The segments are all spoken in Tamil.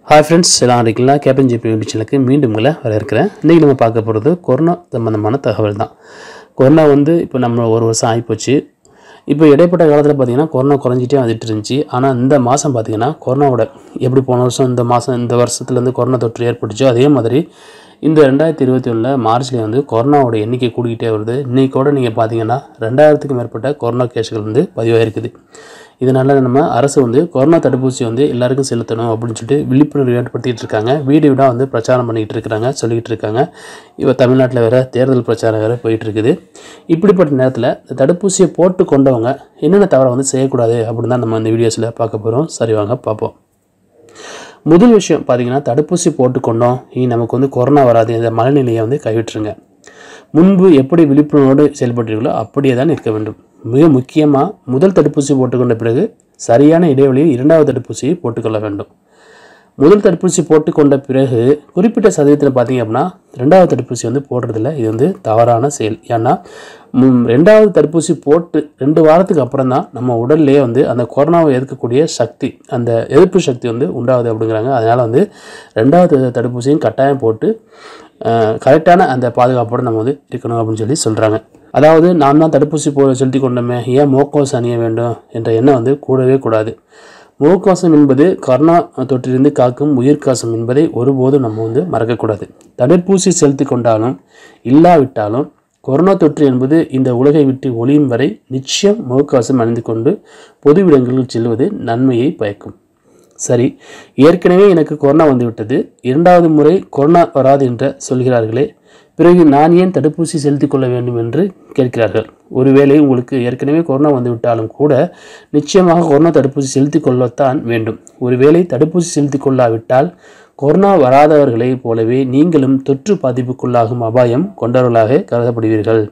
Hi friends, எல்லாம் இருக்கீங்களா? கேப்டன் ஜிபி யூடியூப் சேனலுக்கு மீண்டும் உங்களை வரவேற்கிறேன். இன்றைக்கி நம்ம பார்க்க போகிறது கொரோனா சம்பந்தமான தகவல் தான். கொரோனா இப்போ நம்ம ஒரு வருஷம் ஆகிப்போச்சு. இப்போ இடைப்பட்ட காலத்தில் பார்த்திங்கன்னா கொரோனா குறைஞ்சிட்டே வந்துட்டு இருந்துச்சு. ஆனால் இந்த மாதம் பார்த்திங்கன்னா கொரோனாவோட எப்படி போன வருஷம் இந்த வருஷத்துலேருந்து கொரோனா தொற்று ஏற்பட்டுச்சோ அதே மாதிரி இந்த 2021 மார்ச்லேயே கொரோனாவோட எண்ணிக்கை கூடிக்கிட்டே வருது. இன்றைக்கி கூட நீங்கள் பார்த்தீங்கன்னா 2000க்கு மேற்பட்ட கொரோனா கேஸுகள் பதிவாகிருக்குது. இதனால் நம்ம அரசு கொரோனா தடுப்பூசி எல்லாருக்கும் செலுத்தணும் அப்படின்னு சொல்லிட்டு விழிப்புணர்வு ஏற்படுத்திகிட்டு இருக்காங்க. வீடு வீடாக பிரச்சாரம் பண்ணிக்கிட்டு இருக்கிறாங்க, சொல்லிக்கிட்டு இருக்காங்க. இப்போ தமிழ்நாட்டில் வேறு தேர்தல் பிரச்சாரம் வேறு போயிட்டு இருக்குது. இப்படிப்பட்ட நேரத்தில் இந்த தடுப்பூசியை போட்டு கொண்டவங்க என்னென்ன தவறை செய்யக்கூடாது அப்படின்னு தான் நம்ம இந்த வீடியோஸில் பார்க்க போகிறோம். சரி வாங்க பார்ப்போம். முதல் விஷயம் பார்த்தீங்கன்னா, தடுப்பூசி போட்டுக்கொண்டோம் இனி நமக்கு கொரோனா வராது, இந்த மனநிலையை கைவிட்டுருங்க. முன்பு எப்படி விழிப்புணர்வோடு செயல்பட்டீர்களோ அப்படியே தான் இருக்க வேண்டும். மிக முக்கியமாக முதல் தடுப்பூசி போட்டுக்கொண்ட பிறகு சரியான இடைவெளியில் இரண்டாவது தடுப்பூசியை போட்டுக்கொள்ள வேண்டும். முதல் தடுப்பூசி போட்டுக்கொண்ட பிறகு குறிப்பிட்ட சதவீதத்தில் பார்த்தீங்க அப்படின்னா ரெண்டாவது தடுப்பூசி போடுறதில்ல. இது தவறான செயல். ஏன்னா ரெண்டாவது தடுப்பூசி போட்டு 2 வாரத்துக்கு அப்புறம் தான் நம்ம உடல்லே அந்த கொரோனாவை எதிர்க்கக்கூடிய சக்தி, அந்த எதிர்ப்பு சக்தி உண்டாகுது அப்படிங்கிறாங்க. அதனால் ரெண்டாவது தடுப்பூசியும் கட்டாயம் போட்டு கரெக்டான அந்த பாதுகாப்போடு நம்ம இருக்கணும் அப்படின்னு சொல்கிறாங்க. அதாவது நாம் தான் தடுப்பூசி செலுத்தி கொண்டோமே, ஏன் முகக்கவசம் அணிய வேண்டும் என்ற எண்ணம் கூடவே கூடாது. முகக்கவசம் என்பது கொரோனா தொற்றிலிருந்து காக்கும் உயிர்கவசம் என்பதை ஒருபோதும் நம்ம மறக்கக்கூடாது. தடுப்பூசி செலுத்தி கொண்டாலும் இல்லாவிட்டாலும் கொரோனா தொற்று என்பது இந்த உலகை விட்டு ஒளியும் வரை நிச்சயம் முகக்கவசம் அணிந்து கொண்டு பொது இடங்களில் செல்வது நன்மையை பயக்கும். சரி, ஏற்கனவே எனக்கு கொரோனா வந்துவிட்டது, 2வது முறை கொரோனா வராது என்று சொல்கிறார்களே, பிறகு நான் ஏன் தடுப்பூசி செலுத்திக் கொள்ள வேண்டும் என்று கேட்கிறார்கள். ஒருவேளை உங்களுக்கு ஏற்கனவே கொரோனா வந்துவிட்டாலும் கூட நிச்சயமாக கொரோனா தடுப்பூசி செலுத்திக் கொள்ளத்தான் வேண்டும். ஒருவேளை தடுப்பூசி செலுத்திக் கொள்ளாவிட்டால் கொரோனா வராதவர்களைப் போலவே நீங்களும் தொற்று பாதிப்புக்குள்ளாகும் அபாயம் கொண்டவர்களாக கருதப்படுவீர்கள்.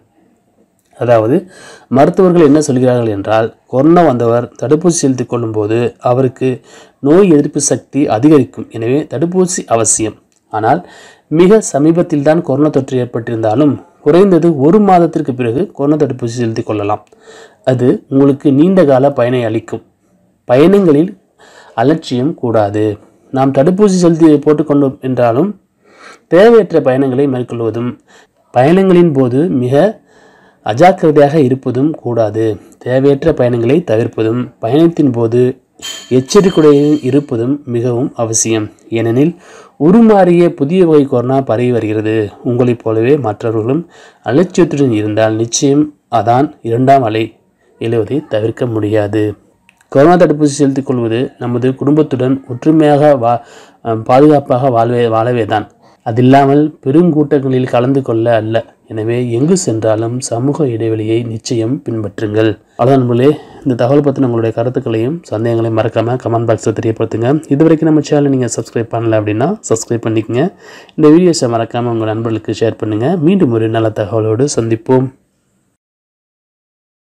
அதாவது மருத்துவர்கள் என்ன சொல்கிறார்கள் என்றால், கொரோனா வந்தவர் தடுப்பூசி செலுத்திக் கொள்ளும் போது அவருக்கு நோய் எதிர்ப்பு சக்தி அதிகரிக்கும். எனவே தடுப்பூசி அவசியம். ஆனால் மிக சமீபத்தில் தான் கொரோனா தொற்று ஏற்பட்டிருந்தாலும் குறைந்தது 1 மாதத்திற்கு பிறகு கொரோனா தடுப்பூசி செலுத்திக் கொள்ளலாம். அது உங்களுக்கு நீண்ட கால பயனை அளிக்கும். பயணங்களில் அலட்சியம் கூடாது. நாம் தடுப்பூசி செலுத்தி போட்டுக்கொண்டோம் என்றாலும் தேவையற்ற பயணங்களை மேற்கொள்வதும் பயணங்களின் போது மிக அஜாக்கிரதையாக இருப்பதும் கூடாது. தேவையற்ற பயணங்களை தவிர்ப்பதும் பயணத்தின் போது எச்சரிக்கையுடன் இருப்பதும் மிகவும் அவசியம். ஏனெனில் உருமாறிய புதிய வகை கொரோனா பரவி வருகிறது. உங்களைப் போலவே மற்றவர்களும் அலட்சியத்துடன் இருந்தால் நிச்சயம் அதான் 2ஆம் அலை எழுவதை தவிர்க்க முடியாது. கொரோனா தடுப்பூசி செலுத்திக் கொள்வது நமது குடும்பத்துடன் ஒற்றுமையாக பாதுகாப்பாக வாழவே தான். அதில்லாமல் பெருங்கூட்டங்களில் கலந்து கொள்ள அல்ல. எனவே எங்கு சென்றாலும் சமூக இடைவெளியை நிச்சயம் பின்பற்றுங்கள். அவ்வளோதான் நண்பர்களே. இந்த தகவல் பற்றின உங்களுடைய கருத்துக்களையும் சந்தேகங்களையும் மறக்காமல் கமெண்ட் பாக்ஸில் தெரியப்படுத்துங்க. இதுவரைக்கும் நம்ம சேனலை நீங்கள் சப்ஸ்கிரைப் பண்ணல அப்படின்னா சப்ஸ்கிரைப் பண்ணிக்கங்க. இந்த வீடியோஸை மறக்காமல் உங்கள் நண்பர்களுக்கு ஷேர் பண்ணுங்கள். மீண்டும் ஒரு நல்ல தகவலோடு சந்திப்போம்.